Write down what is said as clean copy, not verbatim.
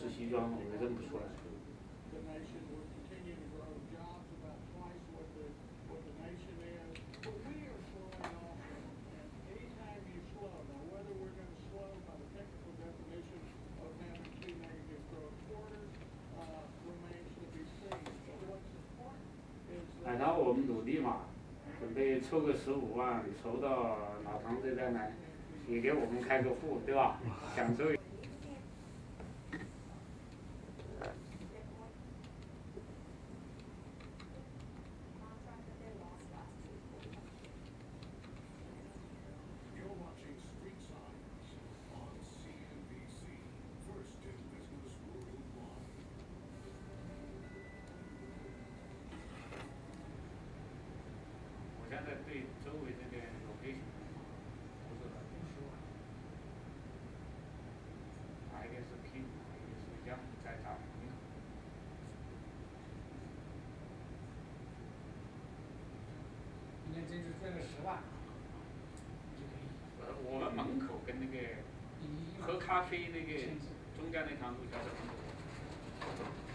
吃西装，我们认不出来。然后我们努力嘛，准备凑个15万，筹到老唐这边来，也给我们开个户，对吧？享受。我现在对周围这边location不是很熟，哪一个是 King，哪一个是 Young，在大门口。 一年进去赚个10万， 我们门口跟那个喝咖啡那个中间那条路叫什么？